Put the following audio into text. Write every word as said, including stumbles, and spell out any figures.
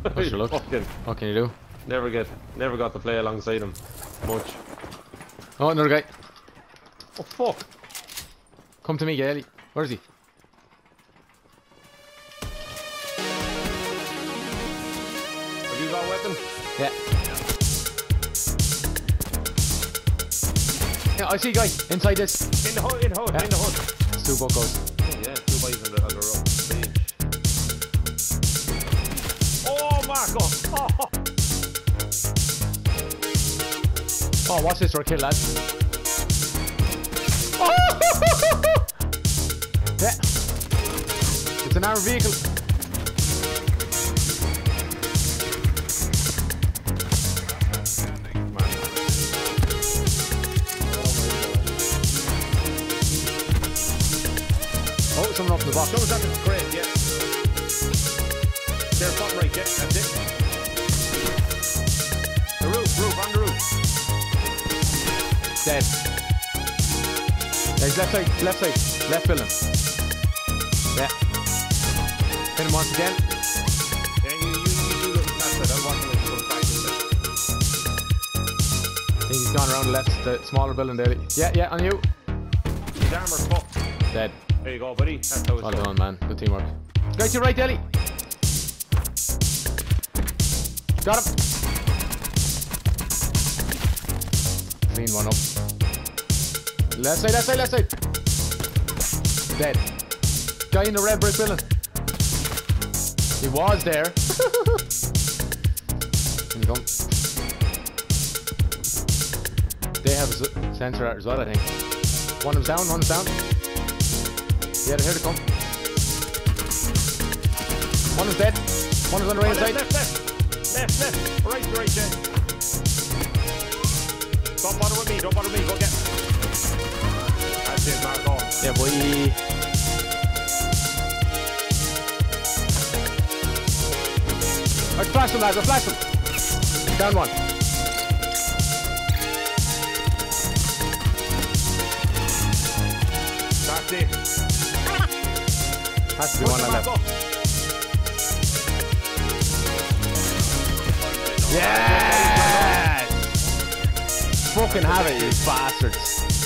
What's your luck? Fucking What can you do? never get, never got to play alongside him much. Oh, another guy. Oh fuck! Come to me, Gailey. Where is he? Have you got a weapon? Yeah. Yeah, I see a guy inside this. In the hood, in the hood, Yeah. in the hood. It's two buckos. Oh, yeah, two boys on the, on the road stage. Oh my god! Oh. Oh, watch this for a kill, lads. Oh! Yeah. It's an armored vehicle. Oh, someone up in the box. Someone's up in the crate, yeah. There, bottom right, yeah, that's it. The roof, roof, on the roof. Dead. Yeah, he's left side, left side, left building. Yeah. Hit him once again. Yeah, you, you, you do look past that. I'll watch him as he comes back in there. I think he's gone around the left, the smaller building there. Yeah, yeah, on you. His armor's fucked. Dead. There you go, buddy. That's how it's Well done. done, man. Good teamwork. Guy to your right, Ellie. Got him. Clean one up. Left side, left side, left side. Dead. Guy in the red brick building. He was there. Can you come? They have a s- sensor out as well, I think. One of them's down, one's down. Yeah, they're here to come. One is dead. One is on the right Oh, side. left, left, left, left, left. Right, right, yeah. Don't bother with me. Don't bother with me. Go get. That's it, man. Go. Yeah, boy. I flash him, lads. I flash him. Down one. That's it. Has to be Push one him, on man, left. go. Yes! Fucking have it, you bastards.